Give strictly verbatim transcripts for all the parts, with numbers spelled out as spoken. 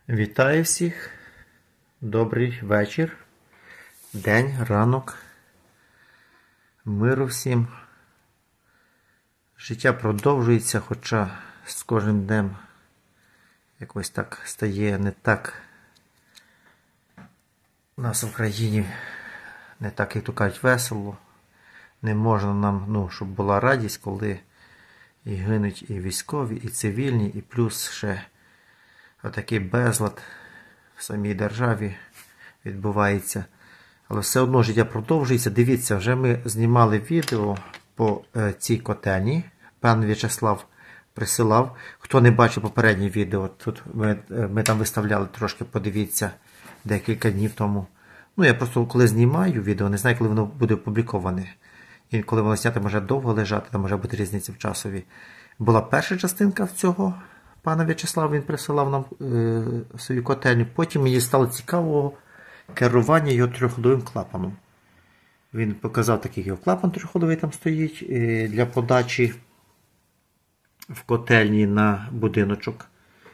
Вітаю всіх. Добрий вечір, день, ранок. Миру всім. Життя продовжується, хоча з кожним днем якось так стає не так. У нас в країні не так, як то кажуть, весело. Не можна нам, ну, щоб була радість, коли і гинуть і військові, і цивільні, і плюс ще отакий безлад в самій державі відбувається. Але все одно життя продовжується. Дивіться, вже ми знімали відео по е, цій котельні. Пан В'ячеслав присилав. Хто не бачив попереднє відео, тут ми, е, ми там виставляли трошки, подивіться, декілька днів тому. Ну, я просто коли знімаю відео, не знаю, коли воно буде опубліковане. І коли воно зняти, може довго лежати, там може бути різниця в часові. Була перша частинка в цього. Пана В'ячеслава, він присилав нам е, свою котельню. Потім мені стало цікаво керування його трьохходовим клапаном. Він показав такий його клапан трьохходовий там стоїть е, для подачі в котельні на будиночок.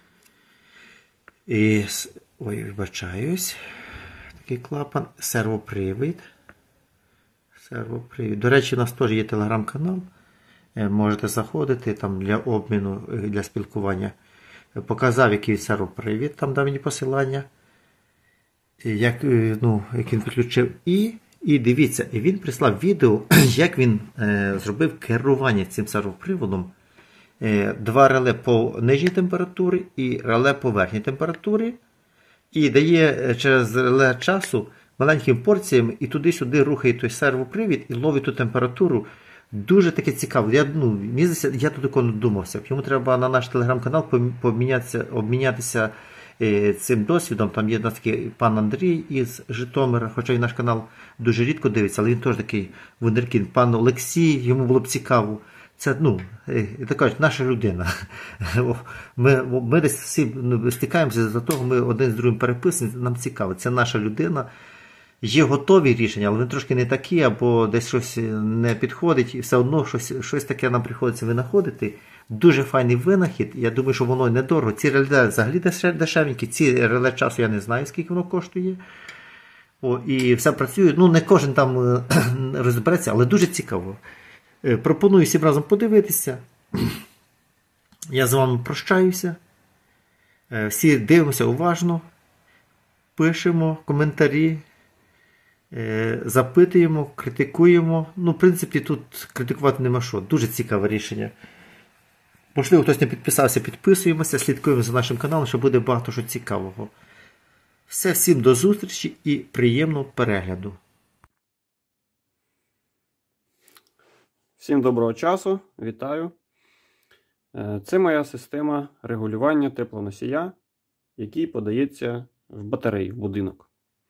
І, ой, вибачаюсь. Такий клапан. Сервопривід. Сервопривід. До речі, у нас теж є телеграм-канал. Можете заходити там для обміну, для спілкування. Показав, який сервопривід, там дав мені посилання, як, ну, як він підключив. І, і дивіться, він прислав відео, як він е, зробив керування цим сервоприводом. Е, два реле по нижній температурі і реле по верхній температурі. І дає через реле часу маленькими порціями і туди-сюди рухає той сервопривід і ловить ту температуру. Дуже таке цікаво. Я, ну, я тут такого не думався. Йому треба на наш телеграм-канал помінятися, обмінятися е, цим досвідом. Там є у нас такий пан Андрій із Житомира, хоча і наш канал дуже рідко дивиться, але він теж такий вундеркінд. Пан Олексій, йому було б цікаво. Це, ну, е, так кажуть, наша людина. Ми, ми десь всі стикаємося, за того ми один з другим переписуємо, нам цікаво. Це наша людина. Є готові рішення, але вони трошки не такі, або десь щось не підходить, і все одно щось, щось таке нам приходиться винаходити. Дуже файний винахід, я думаю, що воно недорого. Ці реле взагалі дешевенькі, ці реле часу я не знаю, скільки воно коштує. О, і все працює, ну не кожен там розбереться, але дуже цікаво. Пропоную всім разом подивитися. Я з вами прощаюся. Всі дивимося уважно, пишемо коментарі. Запитуємо, критикуємо. Ну, в принципі, тут критикувати нема що. Дуже цікаве рішення. Можливо, хтось не підписався, підписуємося, слідкуємо за нашим каналом, що буде багато що цікавого. Все, всім до зустрічі і приємного перегляду. Всім доброго часу, вітаю. Це моя система регулювання теплоносія, який подається в батареї, в будинок.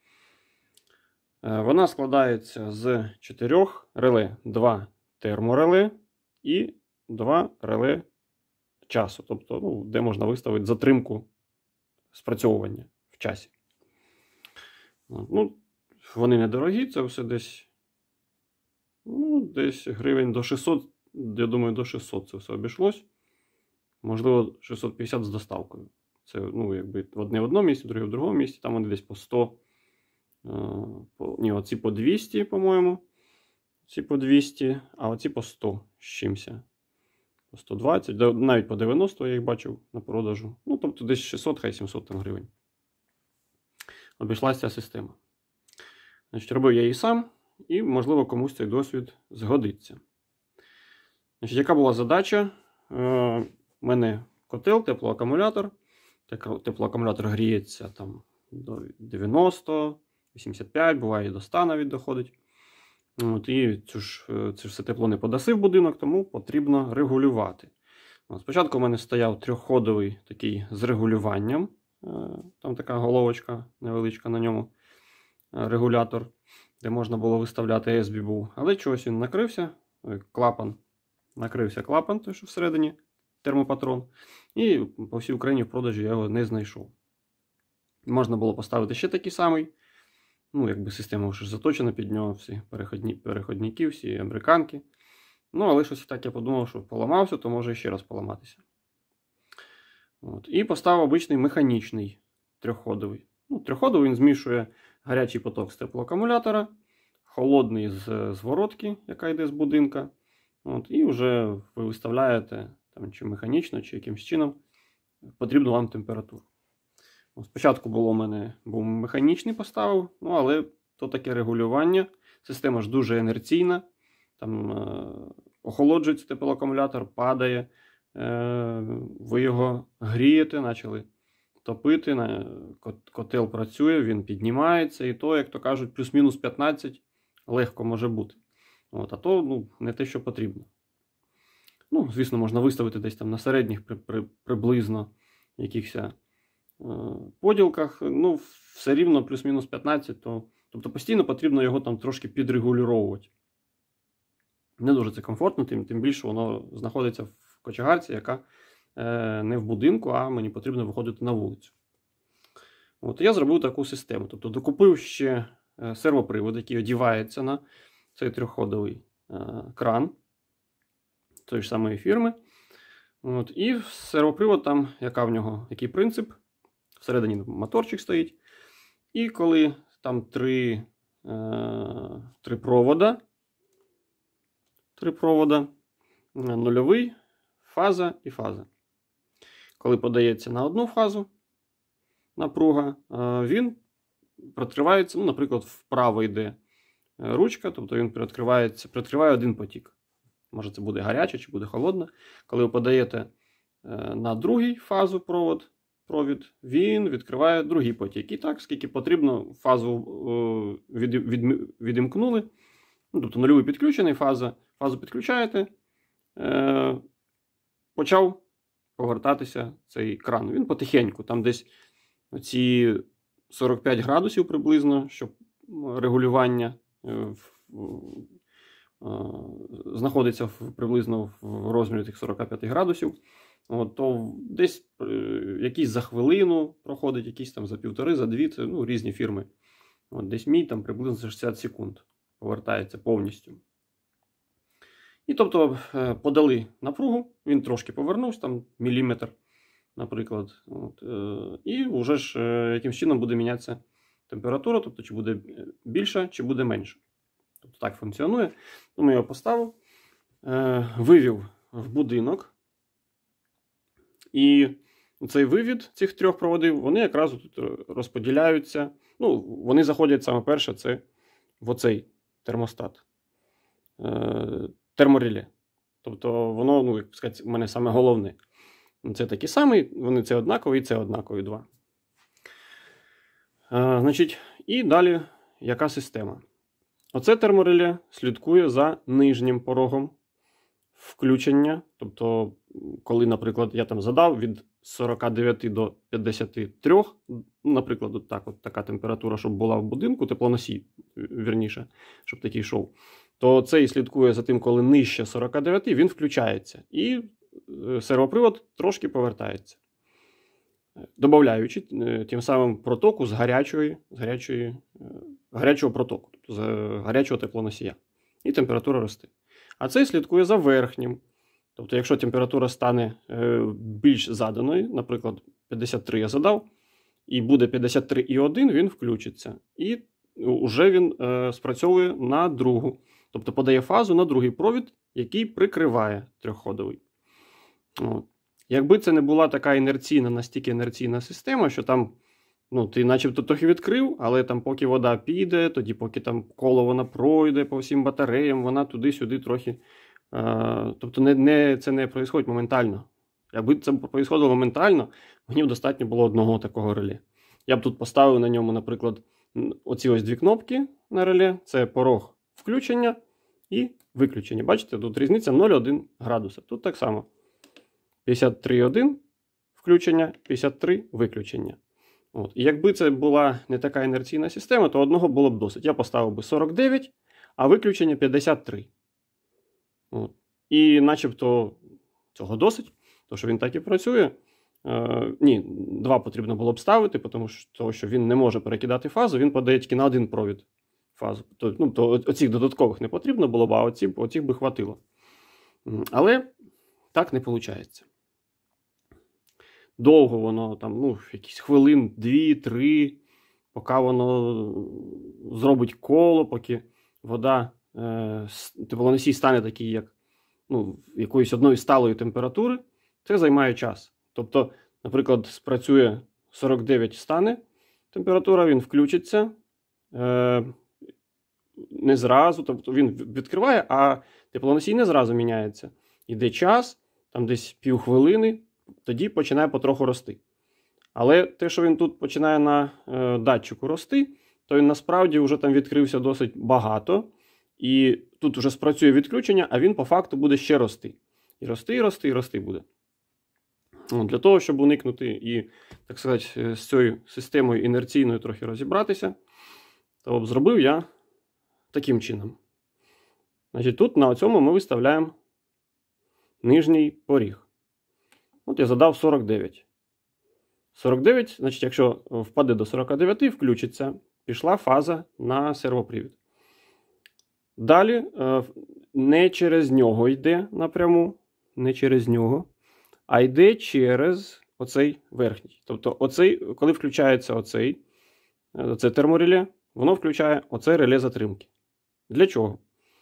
Вона складається з чотирьох реле, два термореле і два реле часу, тобто, ну, де можна виставити затримку спрацьовування в часі. Ну, вони недорогі, це все десь, ну, десь гривень до шестисот, я думаю, до шестисот це все обійшлось. Можливо, шістсот п'ятдесят з доставкою. Це, ну, якби одне в одному місці, друге в другому місці, там вони десь по сто. По, ні, оці по двісті, по-моєму. Ці по двісті, а оці по сто з чимся. По сто двадцять, навіть по дев'яносто я їх бачив на продажу. Ну, тобто десь шістсот, хай сімсот там гривень. Обійшлася ця система. Значить, робив я її сам, і, можливо, комусь цей досвід згодиться. Значить, яка була задача? У мене котел, теплоакумулятор. Теплоакумулятор гріється там до дев'яноста, вісімдесят п'ять, буває і до ста навіть доходить. От, і цю ж, це ж все тепло не подаси в будинок, тому потрібно регулювати. От, спочатку у мене стояв трьохходовий такий з регулюванням. Там така головочка невеличка на ньому, регулятор, де можна було виставляти ес бі був. Але чогось він накрився, клапан, накрився клапан, той що всередині, термопатрон. І по всій Україні в продажі я його не знайшов. Можна було поставити ще такий самий. Ну, якби система вже заточена під нього, всі переходні, переходники, всі американки. Ну, але щось так я подумав, що поламався, то може ще раз поламатися. От. І поставив обичний механічний трьохходовий. Ну, трьохходовий він змішує гарячий поток з теплоакумулятора, холодний з зворотки, яка йде з будинка. От, і вже ви виставляєте там, чи механічно, чи якимось чином потрібну вам температуру. Спочатку було у мене був механічний поставив, ну, але то таке регулювання. Система ж дуже інерційна. Там е, охолоджується теплоакумулятор, падає, е, ви його грієте, почали топити, на, котел працює, він піднімається, і то, як то кажуть, плюс-мінус п'ятнадцять легко може бути. От, а то ну, не те, що потрібно. Ну, звісно, можна виставити десь там на середніх при, при, приблизно якихось е, поділках. Ну, все рівно плюс-мінус п'ятнадцять, то, тобто постійно потрібно його там трошки підрегулювати. Не дуже це комфортно, тим, тим більше воно знаходиться в кочегарці, яка е, не в будинку, а мені потрібно виходити на вулицю. От, я зробив таку систему. Тобто докупив ще е, сервопривод, який одівається на цей трьохходовий е, кран тої ж самої фірми. От, і сервопривод там, яка в нього, який принцип, всередині моторчик стоїть. І коли там три, е, три провода, три провода, нульовий, фаза і фаза. Коли подається на одну фазу напруга, він відкривається, ну, наприклад, вправо йде ручка, тобто він відкривається, відкриває один потік. Може це буде гаряче чи буде холодно. Коли ви подаєте на другий фазу провод, провід, він відкриває другий потік. І так, скільки потрібно, фазу від, від, відімкнули, ну, тобто нульовий підключений, фаза, фазу підключаєте, е, почав повертатися цей кран. Він потихеньку, там десь оці сорок п'ять градусів приблизно, щоб регулювання е, е, знаходиться в, приблизно в розмірі тих сорока п'яти градусів. От, то десь е, якісь за хвилину проходить, якісь там за півтори, за дві, це ну, різні фірми. От, десь мій там приблизно за шістдесят секунд повертається повністю. І тобто подали напругу, він трошки повернувся, там міліметр, наприклад. От, е, і вже ж е, яким чином буде мінятися температура, тобто чи буде більша, чи буде менша. Тобто так функціонує. Тому я його поставив, е, вивів в будинок. І цей вивід цих трьох проводів, вони якраз тут розподіляються. Ну, вони заходять саме перше, це в оцей термостат. Е, термореле. Тобто воно, ну, як сказати, в мене саме головне. Це такі самі, вони це однакові, і це однакові два. Е, значить, і далі яка система? Оце термореле слідкує за нижнім порогом включення. Тобто, коли, наприклад, я там задав від сорока дев'яти до п'ятдесяти трьох, наприклад, от так, от така температура, щоб була в будинку, теплоносій, вірніше, щоб такий йшов, то цей слідкує за тим, коли нижче сорока дев'яти, він включається. І сервопривод трошки повертається. Добавляючи тим самим протоку з гарячої, з гарячої, гарячого протоку, тобто з гарячого теплоносія. І температура росте. А цей слідкує за верхнім. Тобто, якщо температура стане більш заданою, наприклад, п'ятдесят три я задав, і буде п'ятдесят три і один, він включиться. І вже він е, спрацьовує на другу. Тобто подає фазу на другий провід, який прикриває трьохходовий. От. Якби це не була така інерційна, настільки інерційна система, що там, ну, ти начебто трохи відкрив, але там поки вода піде, тоді поки там коло вона пройде по всім батареям, вона туди-сюди трохи. Е, тобто не, не, це не відбувається моментально. Якби це відбувалося моментально, мені б достатньо було одного такого реле. Я б тут поставив на ньому, наприклад, оці ось дві кнопки на реле. Це порог включення і виключення. Бачите, тут різниця нуль цілих один градуса. Тут так само. п'ятдесят три і один включення, п'ятдесят три виключення. От. І якби це була не така інерційна система, то одного було б досить. Я поставив би сорок дев'ять, а виключення п'ятдесят три. От. І начебто цього досить, тому що він так і працює. Е, ні, два потрібно було б ставити, тому що, що він не може перекидати фазу, він подає тільки на один провід фазу. То, ну, то оцих додаткових не потрібно було б, а оці, оцих би хватило. Але так не виходить. довго воно, там, ну, якісь хвилин дві-три, поки воно зробить коло, поки вода, е, теплоносій стане такий, як, ну, якоїсь одної сталої температури, це займає час. Тобто, наприклад, спрацює сорок дев'ять стане температура, він включиться, е, не зразу, тобто він відкриває, а теплоносій не зразу міняється. Іде час, там десь півхвилини, тоді починає потроху рости. Але те, що він тут починає на е, датчику рости, то він насправді вже там відкрився досить багато. І тут вже спрацює відключення, а він по факту буде ще рости. І рости, і рости, і рости буде. От, для того, щоб уникнути і, так сказати, з цією системою інерційною трохи розібратися, то зробив я таким чином. Значить, тут на цьому ми виставляємо нижній поріг. От я задав сорок дев'ять. сорок дев'ять, значить, якщо впаде до сорока дев'яти, включиться, пішла фаза на сервопривід. Далі не через нього йде напряму, не через нього, а йде через оцей верхній. Тобто, оцей, коли включається оцей, оце термореле, воно включає оце реле затримки. Для чого?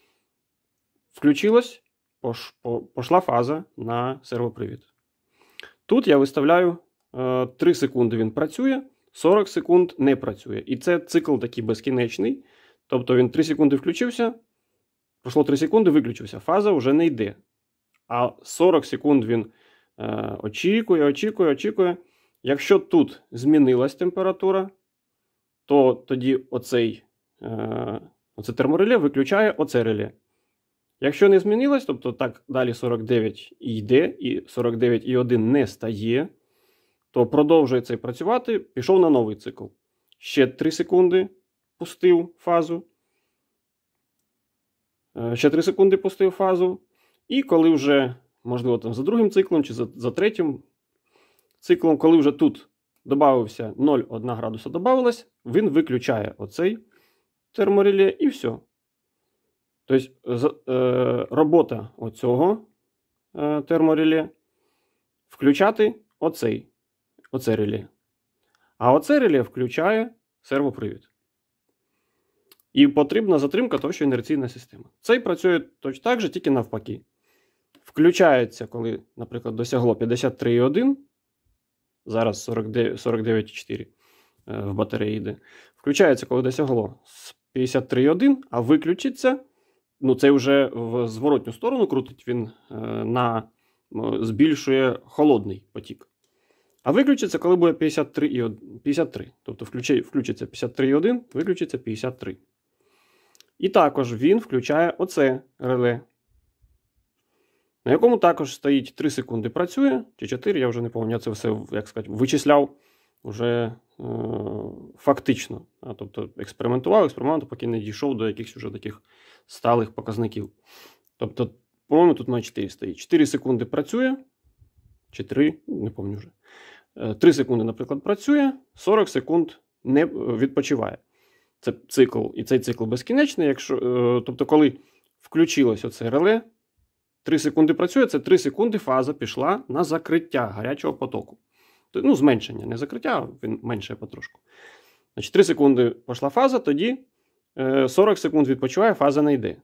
Включилось, пош, по, пошла фаза на сервопривід. Тут я виставляю е, три секунди він працює, сорок секунд не працює. І це цикл такий безкінечний. Тобто він три секунди включився, пройшло три секунди, виключився. Фаза вже не йде. А сорок секунд він е, очікує, очікує, очікує. Якщо тут змінилась температура, то тоді оцей, е, оце термореле виключає оце реле. Якщо не змінилось, тобто так далі сорок дев'ять йде, і сорок дев'ять і один не стає, то продовжує цей працювати, пішов на новий цикл. Ще три секунди пустив фазу. Ще три секунди пустив фазу. І коли вже, можливо, там за другим циклом чи за, за третім циклом, коли вже тут додався нуль цілих одна градуса додавалось, він виключає оцей термореле і все. Тобто робота оцього термореле включати оцей, оце реле. А оце реле включає сервопривід. І потрібна затримка, тому що інерційна система. Цей працює точно так же, тільки навпаки. Включається, коли, наприклад, досягло п'ятдесят три цілих один, зараз сорок дев'ять цілих чотири в батареї йде. Включається, коли досягло п'ятдесят три цілих один, а виключиться, ну це вже в зворотню сторону крутить, він на, збільшує холодний потік. А виключиться, коли буде п'ятдесят три, п'ятдесят три. Тобто включиться п'ятдесят три цілих один, виключиться п'ятдесят три. І також він включає оце реле, на якому також стоїть три секунди працює, чи чотири, я вже не пам'ятаю, я це все, як сказати, вичисляв вже е, фактично. А, тобто експериментував, експериментував, поки не дійшов до якихось вже таких сталих показників. Тобто, по-моєму, тут на чотири стоїть. чотири секунди працює, чи три, не пам'ятаю вже. три секунди, наприклад, працює, сорок секунд не відпочиває. Це цикл, і цей цикл безкінечний. Якщо, тобто, коли включилось оце реле, три секунди працює, це три секунди фаза пішла на закриття гарячого потоку. Ну, зменшення, не закриття, він меншає потрошку. Значить, три секунди пішла фаза, тоді сорок секунд відпочиває, фаза не йде.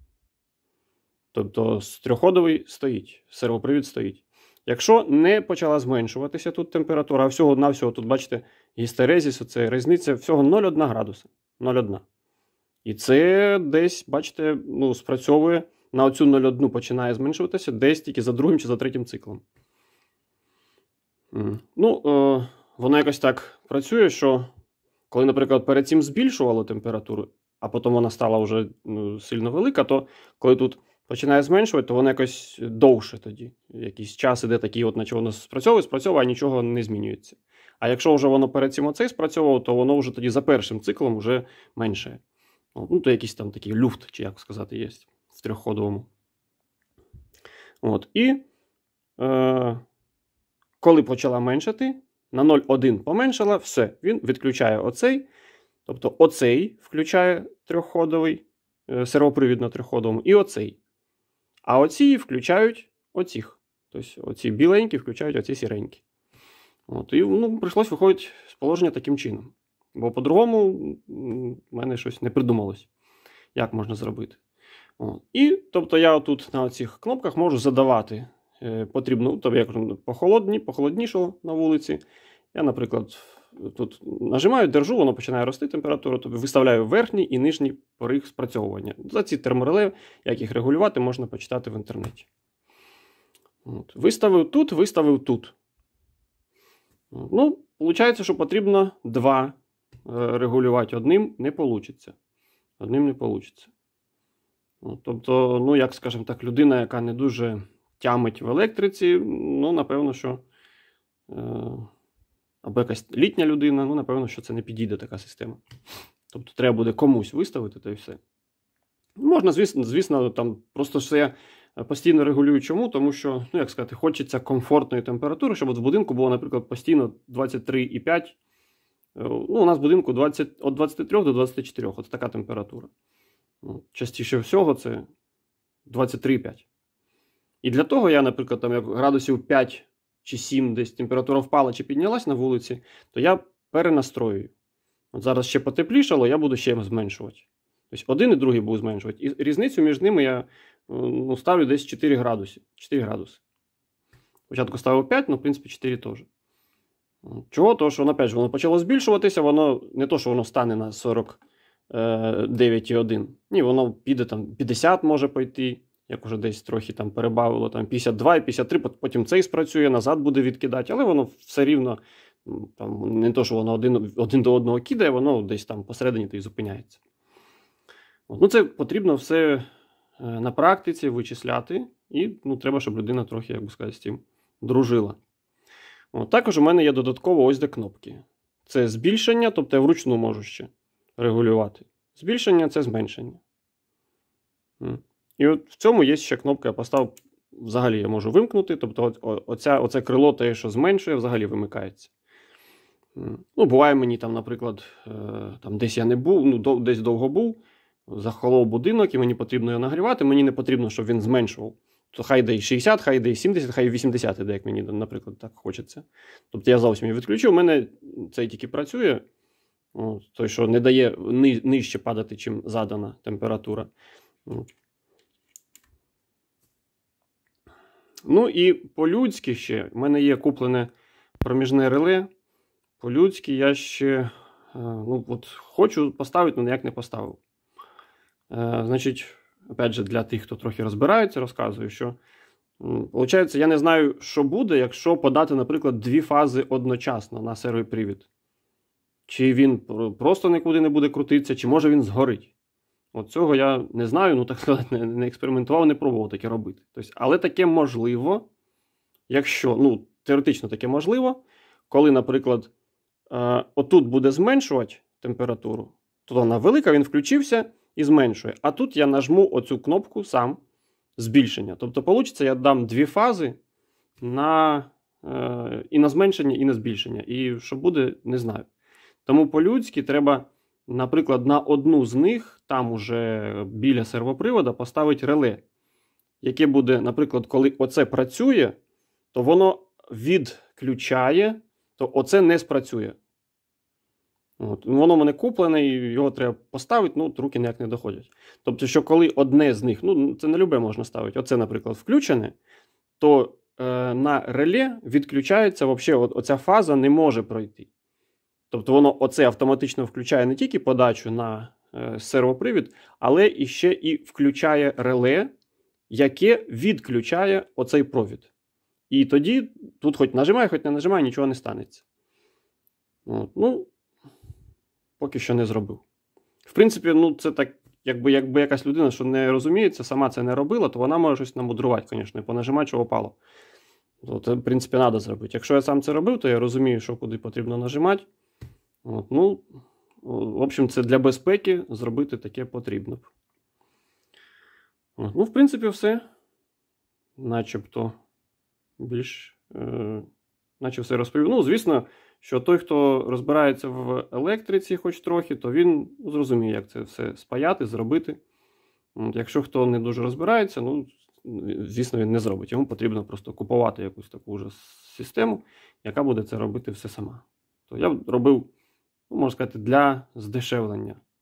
Тобто, трьохходовий стоїть, сервопривід стоїть. Якщо не почала зменшуватися тут температура, а всього-навсього, тут, бачите, гістерезіс, оце різниця всього нуль цілих одна градуса. нуль цілих одна. І це десь, бачите, ну, спрацьовує, на оцю нуль цілих одну починає зменшуватися десь тільки за другим чи за третім циклом. Ну, е, воно якось так працює, що коли, наприклад, перед цим збільшувало температуру, а потім вона стала вже ну, сильно велика, то коли тут починає зменшувати, то воно якось довше тоді. Якийсь час іде такий, от, наче воно спрацьовує, спрацьовує, а нічого не змінюється. А якщо вже воно перед цим оцей спрацьовувало, то воно вже тоді за першим циклом вже менше. Ну, то якийсь там такий люфт, чи як сказати, є в трьохходовому. От. І е, коли почала меншати, на нуль цілих один поменшала, все, він відключає оцей. Тобто оцей включає трьохходовий, е, сервопривід на трьохходовому, і оцей. А оці включають оцих. Тобто оці біленькі включають оці сіренькі. От, і ну, прийшлось виходити з положення таким чином. Бо по-другому в мене щось не придумалось, як можна зробити. От. І, тобто, я тут на цих кнопках можу задавати е, потрібну, тобто, як похолодні, похолоднішало на вулиці. Я, наприклад, тут нажимаю, держу, воно починає рости температуру, тобто виставляю верхній і нижній поріг спрацьовування. За ці термореле, як їх регулювати, можна почитати в інтернеті. От. Виставив тут, виставив тут. Ну, виходить, що потрібно два регулювати. Одним не вийде. Одним не вийде. Тобто, ну, як, скажімо так, людина, яка не дуже тямить в електриці, ну, напевно, що е, або якась літня людина, ну, напевно, що це не підійде така система. Тобто, треба буде комусь виставити, та й все. Можна, звісно, звісно, там просто все постійно регулюю. Чому? Тому що, ну, як сказати, хочеться комфортної температури, щоб от в будинку було, наприклад, постійно двадцять три і п'ять. Ну, у нас в будинку двадцять, від двадцяти трьох до двадцяти чотирьох. От така температура. Частіше всього це двадцять три і п'ять. І для того я, наприклад, там, як градусів п'ять чи сім десь температура впала чи піднялась на вулиці, то я перенастроюю. От зараз ще потеплішало, я буду ще зменшувати. Тобто один і другий буду зменшувати. І різницю між ними я ну, ставлю десь чотири градуси. чотири градуси. Спочатку ставив п'ять, але, в принципі, чотири теж. Чого? Тому що, опять же, воно почало збільшуватися, воно не то, що воно стане на сорок дев'ять і один. Ні, воно піде там п'ятдесят може пойти, як уже десь трохи там перебавило, там п'ятдесят два і п'ятдесят три, потім цей спрацює, назад буде відкидати, але воно все рівно, там, не то, що воно один, один до одного кидає, воно десь там посередині то й зупиняється. От, ну, це потрібно все на практиці вичисляти, і ну, треба, щоб людина трохи, як би сказати, з цим дружила. От, також у мене є додатково ось де кнопки. Це збільшення, тобто я вручну можу ще регулювати. Збільшення – це зменшення. І от в цьому є ще кнопка, я поставив, взагалі я можу вимкнути, тобто оця, оце крило, те, що зменшує, взагалі вимикається. Ну, буває мені там, наприклад, там десь я не був, ну, десь довго був, захолов будинок і мені потрібно його нагрівати, мені не потрібно, щоб він зменшував. То хай йде і шістдесят, хай йде і сімдесят, хай і вісімдесят іде, як мені, наприклад, так хочеться. Тобто я зовсім її відключив, у мене цей тільки працює, той, що не дає нижче падати, чим задана температура. Ну і по-людськи ще, в мене є куплене проміжне реле. По-людськи я ще ну, от, хочу поставити, але ніяк не поставив. Е, значить, опять же, для тих, хто трохи розбирається, розказую, що виходить, я не знаю, що буде, якщо подати, наприклад, дві фази одночасно на сервопривід. Чи він просто нікуди не буде крутитися, чи може він згорить. От цього я не знаю, ну так сказати, не, не експериментував, не пробував таке робити. Тобто, але таке можливо, якщо, ну, теоретично таке можливо, коли, наприклад, е, отут буде зменшувати температуру, то вона велика, він включився і зменшує. А тут я нажму оцю кнопку сам збільшення. Тобто, вийде, я дам дві фази на, е, і на зменшення, і на збільшення. І що буде, не знаю. Тому по-людськи треба, наприклад, на одну з них, там уже біля сервопривода, поставити реле, яке буде, наприклад, коли оце працює, то воно відключає, то оце не спрацює. От. Воно в мене куплене, і його треба поставити, ну, руки ніяк не доходять. Тобто, що коли одне з них, ну, це не любе можна ставити, оце, наприклад, включене, то е, на реле відключається, взагалі, оця фаза не може пройти. Тобто, воно оце автоматично включає не тільки подачу на е, сервопривід, але і ще і включає реле, яке відключає оцей провід. І тоді тут хоч нажимай, хоч не нажимай, нічого не станеться. От. Ну, поки що не зробив. В принципі, ну, це так, якби, якби якась людина, що не розуміється, сама це не робила, то вона може щось намудрувати, звісно, і понажимати, що впало. То це, в принципі, треба зробити. Якщо я сам це робив, то я розумію, що куди потрібно нажимати. От, ну, в общем, це для безпеки зробити таке потрібно. От, ну, в принципі, все. Начебто більш, е, наче все розповів. Ну, звісно, що той, хто розбирається в електриці хоч трохи, то він зрозуміє, як це все спаяти, зробити. От, якщо хто не дуже розбирається, ну, звісно, він не зробить. Йому потрібно просто купувати якусь таку ж систему, яка буде це робити все сама. То я б робив, ну, можна сказати, для здешевлення